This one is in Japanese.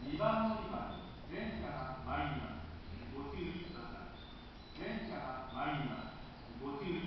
2番乗り場に電車が参ります。ご注意ください。電車が参ります。ご注意